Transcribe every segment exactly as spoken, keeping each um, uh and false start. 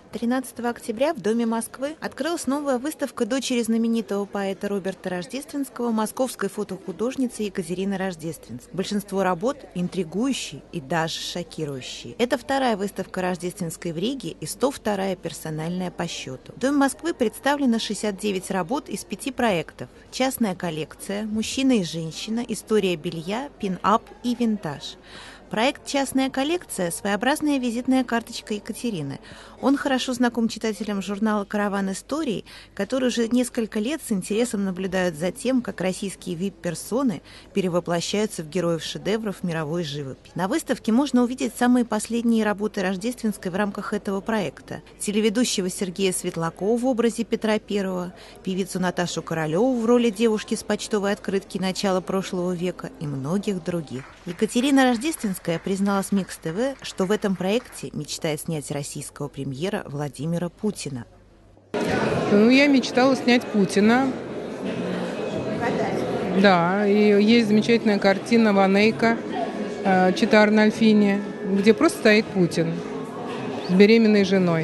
тринадцатого октября в Доме Москвы открылась новая выставка дочери знаменитого поэта Роберта Рождественского, московской фотохудожницы Екатерины Рождественской. Большинство работ интригующие и даже шокирующие. Это вторая выставка Рождественской в Риге и сто вторая персональная по счету. В Доме Москвы представлено шестьдесят девять работ из пяти проектов: частная коллекция, мужчина и женщина, история белья, пин-ап и винтаж. Проект «Частная коллекция» – своеобразная визитная карточка Екатерины. Он хорошо знаком читателям журнала «Караван историй», которые уже несколько лет с интересом наблюдают за тем, как российские вип-персоны перевоплощаются в героев шедевров мировой живописи. На выставке можно увидеть самые последние работы Рождественской в рамках этого проекта: телеведущего Сергея Светлакова в образе Петра Первого, певицу Наташу Королеву в роли девушки с почтовой открытки начала прошлого века и многих других. Екатерина Рождественская призналась Микс ТВ, что в этом проекте мечтает снять российского премьера Владимира Путина. Ну, я мечтала снять Путина. Да, и есть замечательная картина Ванейка «Чита Арнольфини», где просто стоит Путин с беременной женой.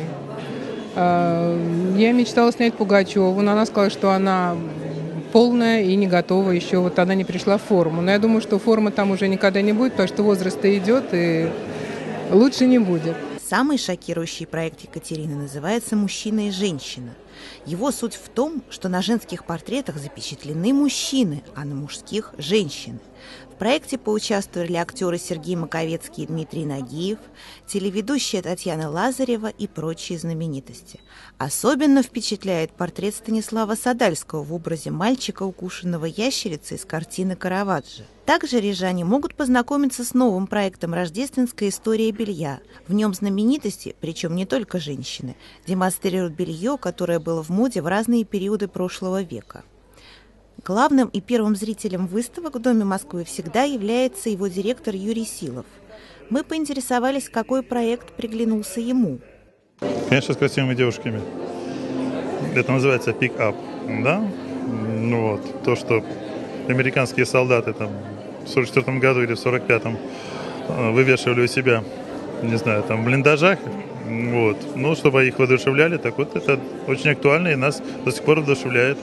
Я мечтала снять Пугачеву, но она сказала, что она полная и не готова еще, вот она не пришла в форму. Но я думаю, что форма там уже никогда не будет, потому что возраст-то идет, и лучше не будет. Самый шокирующий проект Екатерины называется «Мужчина и женщина». Его суть в том, что на женских портретах запечатлены мужчины, а на мужских – женщины. В проекте поучаствовали актеры Сергей Маковецкий и Дмитрий Нагиев, телеведущая Татьяна Лазарева и прочие знаменитости. Особенно впечатляет портрет Станислава Садальского в образе мальчика, укушенного ящерицей из картины Караваджо. Также рижане могут познакомиться с новым проектом «Рождественская история белья». В нем знаменитости, причем не только женщины, демонстрируют белье, которое было в моде в разные периоды прошлого века. Главным и первым зрителем выставок в Доме Москвы всегда является его директор Юрий Силов. Мы поинтересовались, какой проект приглянулся ему. Конечно, с красивыми девушками. Это называется пик-ап, да? Ну вот, то, что американские солдаты там в сорок четвёртом году или в сорок пятом вывешивали у себя, не знаю, там в блиндажах, вот. Ну, чтобы их воодушевляли, так вот это очень актуально и нас до сих пор воодушевляет.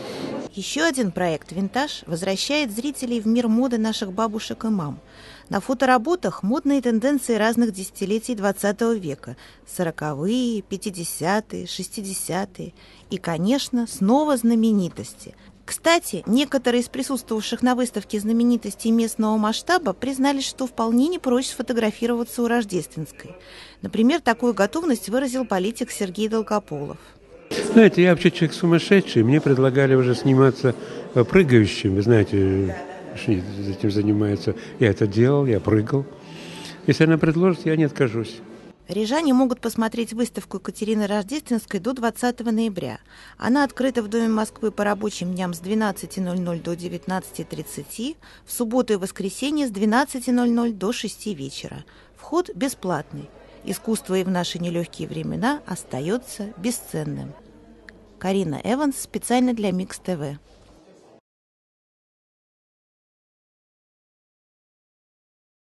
Еще один проект «Винтаж» возвращает зрителей в мир моды наших бабушек и мам. На фотоработах модные тенденции разных десятилетий двадцатого века – сороковые, пятидесятые, шестидесятые и, конечно, снова знаменитости. Кстати, некоторые из присутствовавших на выставке знаменитостей местного масштаба признались, что вполне не прочь сфотографироваться у Рождественской. Например, такую готовность выразил политик Сергей Долгополов. Знаете, я вообще человек сумасшедший. Мне предлагали уже сниматься прыгающим. Вы знаете, что этим занимаются. Я это делал, я прыгал. Если она предложит, я не откажусь. Рижане могут посмотреть выставку Екатерины Рождественской до двадцатого ноября. Она открыта в Доме Москвы по рабочим дням с двенадцати ноль-ноль до девятнадцати тридцати, в субботу и воскресенье с двенадцати ноль-ноль до шести вечера. Вход бесплатный. Искусство и в наши нелегкие времена остается бесценным. Карина Эванс специально для Микс ТВ.